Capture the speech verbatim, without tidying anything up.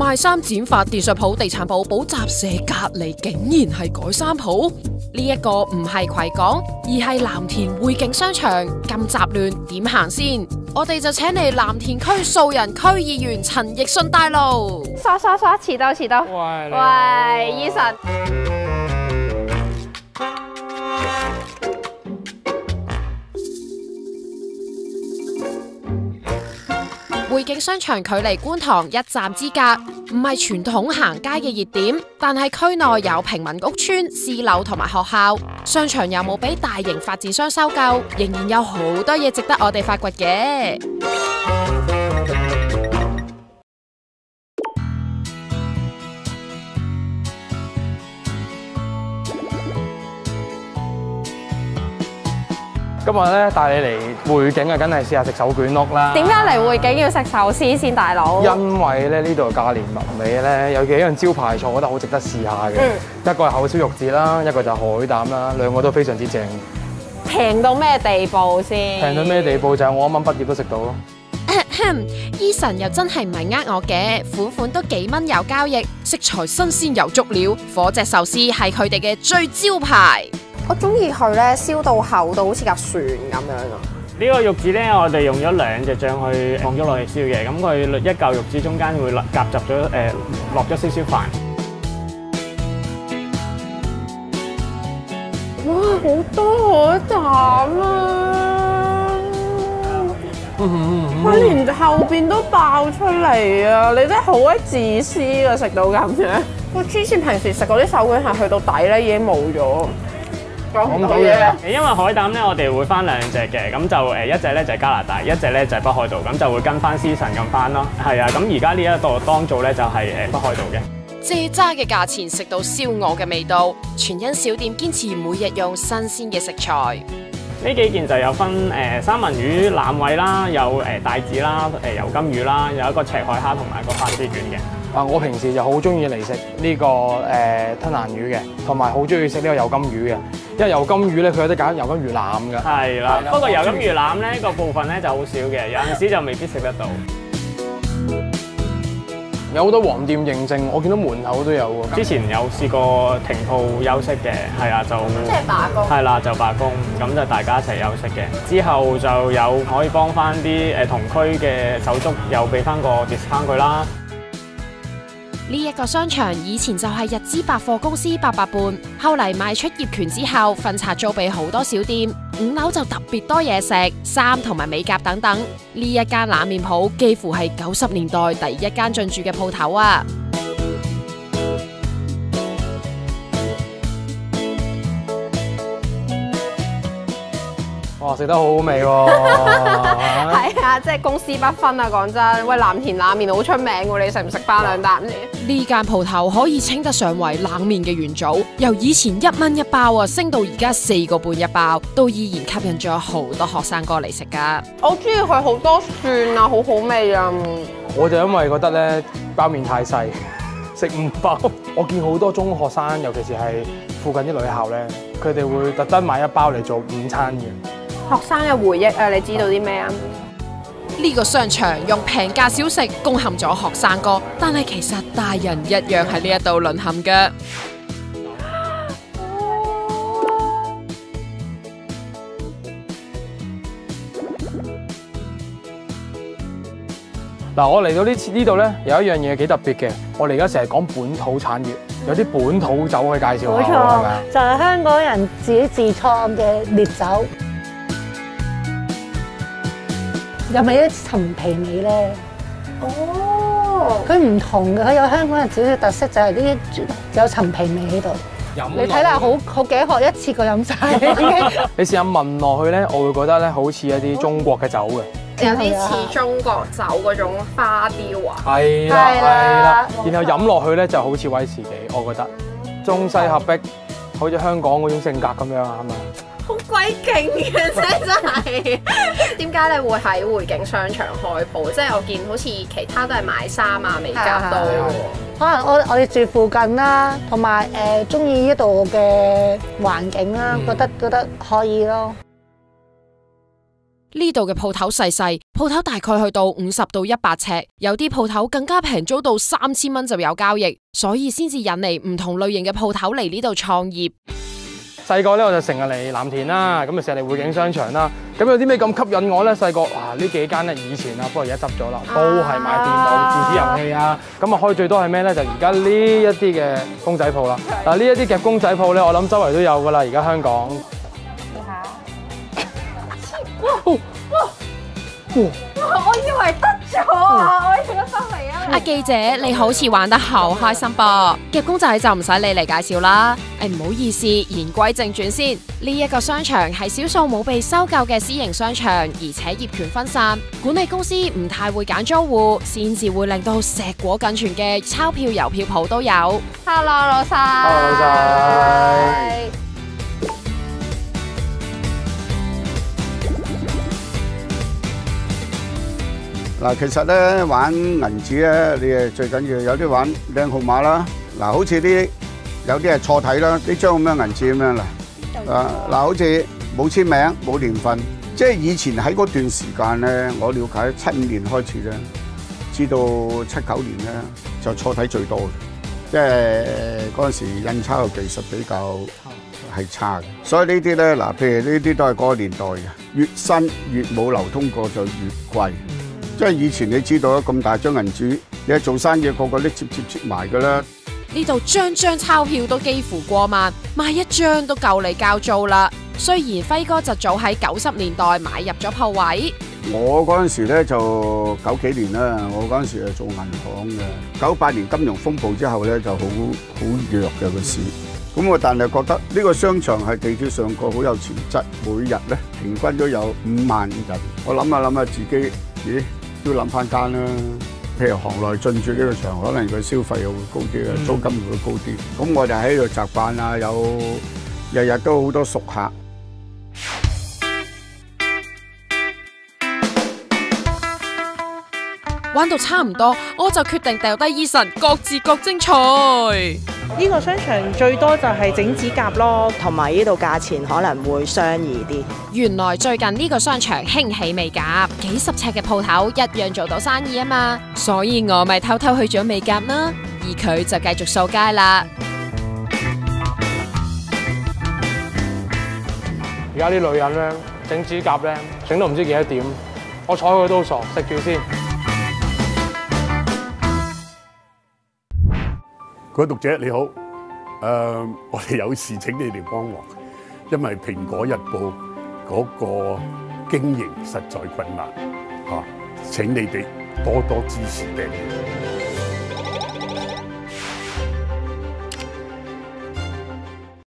賣衫剪髮、電訊鋪、地產鋪、補習社隔離，竟然係改衫鋪。呢一個唔係葵港，而係藍田匯景商場。咁雜亂，點行先？我哋就請嚟藍田區素人區議員陳奕迅帶路。 刷刷刷，遲到遲到。 喂， 喂，Eason。 匯景商場距離觀塘一站之隔，唔係傳統行街嘅熱點，但係區內有平民屋邨、私樓同埋學校。商場又冇俾大型發展商收購，仍然有好多嘢值得我哋發掘嘅。 今日咧帶你嚟匯景啊，梗係試下食手卷屋啦。 點解嚟匯景要食壽司先，大佬？ 因為咧呢度價廉物美咧，有幾樣招牌菜，我覺得好值得試下嘅。嗯、一個係口燒肉節啦，一個就係海膽啦，兩個都非常之正。 平到咩地步先？ 平到咩地步就係我啱啱畢業都食到咯。 Eason 又真係唔係呃我嘅，款款都幾蚊有交易，食材新鮮又足料，火隻壽司係佢哋嘅最招牌。 我中意佢咧燒到厚到好似架船咁樣啊！ 呢個肉子咧，我哋用咗兩隻醬去放咗落去燒嘅，咁佢一嚿肉子中間會夾雜咗誒落咗少少飯。 哇，好多海膽啊！佢連後邊都爆出嚟啊！你真係好鬼自私啊！食到咁樣，我之前平時食嗰啲手卷係去到底咧已經冇咗。 講唔到嘢， 因為海膽咧，我哋會翻兩隻嘅，咁就誒一隻咧就係加拿大，一隻咧就係北海道，咁就會跟翻 season 咁翻咯。係啊，咁而家呢一度當造咧就係誒北海道嘅。 蔗渣嘅價錢食到燒鵝嘅味道，全因小店堅持每日用新鮮嘅食材。 呢幾件就有分誒三文魚腩位啦，有誒帶子啦，誒油甘魚啦，有一個赤海蝦同埋一個花枝卷嘅。 啊！我平時就好中意嚟食呢個誒、呃、吞拿魚嘅，同埋好中意食呢個油甘魚嘅。因為油甘魚咧，佢有得揀油甘魚腩㗎。係啦，不過油甘魚腩咧個部分咧就好少嘅，有陣時就未必食得到。有好多黃店認證，我見到門口都有喎。之前有試過停鋪休息嘅，係啊，就即係罷工。係啦，就罷工，咁就大家一齊休息嘅。之後就有可以幫翻啲誒同區嘅手足，又俾翻個 discount 佢啦。 呢一個商場以前就係日資百貨公司八佰伴，後嚟賣出業權之後，分拆租俾好多小店。五樓就特別多嘢食，衫同埋美甲等等。呢一間冷麵鋪幾乎係九十年代第一間進駐嘅鋪頭啊！ 哇，食得好好味喎！ 係啊，即係公私不分啊！講真，喂，藍田冷麵好出名喎，你食唔食翻兩啖先？ 呢間鋪頭可以稱得上為冷麵嘅元祖，由以前一蚊一包啊，升到而家四個半一包，都依然吸引咗好多學生哥嚟食噶。 我中意佢好多蒜啊，好好味啊！ 我就因為覺得咧包麵太細，食唔飽。我見好多中學生，尤其是係附近啲女校咧，佢哋會特登買一包嚟做午餐嘅。 學生嘅回憶啊，你知道啲咩啊？ 呢個商場用平價小食攻陷咗學生哥，但係其實大人一樣喺呢一度淪陷嘅。 嗱，我嚟到呢次呢度咧，有一樣嘢幾特別嘅。我哋而家成日講本土產業，有啲本土酒可以介紹下， 冇錯， 係咪啊？ 就係香港人自己自創嘅烈酒。有咪一陳皮味咧？ 哦， 佢唔同嘅，佢有香港人自己嘅特色，就係呢啲有陳皮味喺度。你睇嚟好好幾盒一次過飲晒。 你試下聞落去咧，我會覺得咧好似一啲中國嘅酒嘅。 有啲似中國酒嗰種花雕啊。 係啦，係啦。然後飲落去咧就好似威士忌，我覺得中西合璧，好似香港嗰種性格咁樣啊，係咪？ 好鬼勁嘅啫，真係。點解你會喺匯景商場開鋪？即係我見好似其他都係買衫啊、美甲多喎。 可能我我哋住附近啦，同埋誒中意呢度嘅環境啦，覺得覺得可以咯。 呢度嘅鋪頭細細，鋪頭大概去到五十到一百尺，有啲鋪頭更加平，租到三千蚊就有交易，所以先至引嚟唔同類型嘅鋪頭嚟呢度創業。 細個咧我就成日嚟藍田啦，咁啊成日嚟匯景商場啦。咁有啲咩咁吸引我咧？細個哇呢幾間咧以前啊，不過而家執咗啦，都係賣電腦、電子遊戲啊。咁啊開最多係咩咧？就而家呢一啲嘅公仔鋪啦。嗱呢一啲夾公仔鋪咧，我諗周圍都有噶啦。而家香港。睇下。哇哇！ 我以為得咗啊！我以為翻嚟啊！ 阿記者，你好似玩得好開心噃，夾公仔就唔使你嚟介紹啦。誒唔好意思，言歸正傳先。呢一個商場係少數冇被收購嘅私營商場，而且業權分散，管理公司唔太會揀租戶，先至會令到碩果僅存嘅鈔票郵票鋪都有。 Hello 老細。 Hello 老細。 嗱，其實咧玩銀紙咧，你誒最緊要有啲玩靚號碼啦。嗱，好似啲有啲係錯體啦，呢張咁樣銀紙咁樣啦。啊，嗱，好似冇簽名、冇年份，即係以前喺嗰段時間咧，我了解七五年開始咧，至到七九年咧就錯體最多嘅，即係嗰陣時印鈔嘅技術比較係差嘅，所以呢啲咧嗱，譬如呢啲都係嗰個年代嘅，越新越冇流通過就越貴。即係以前你知道咁大張銀紙，你係做生意個個拎接接接埋㗎啦。 呢度張張鈔票都幾乎過萬，賣一張都夠你交租啦。雖然輝哥就早喺九十年代買入咗鋪位， 我嗰陣時咧就九幾年啦，我嗰陣時係做銀行嘅。九八年金融風暴之後咧就好好弱嘅個市。咁我但係覺得呢個商場係地鐵上個好有潛質，每日咧平均都有五萬人。我諗下諗下自己，咦？都諗翻間啦，譬如行內進駐呢個場，可能佢消費又會高啲啊，租金會高啲。咁我就喺度習慣啦，有日日都好多熟客。 玩到差唔多，我就決定掉低 Eason，各自各精彩。 呢個商場最多就係整指甲咯，同埋呢度價錢可能會相宜啲。 原來最近呢個商場興起美甲，幾十尺嘅鋪頭一樣做到生意啊嘛，所以我咪偷偷去咗美甲啦，而佢就繼續掃街啦。 而家啲女人咧整指甲咧整到唔知幾多點，我睬佢都傻，食住先。 各位讀者你好，誒、呃，我哋有事請你哋幫忙，因為《蘋果日報》嗰個經營實在困難，嚇、啊，請你哋多多支持訂閱。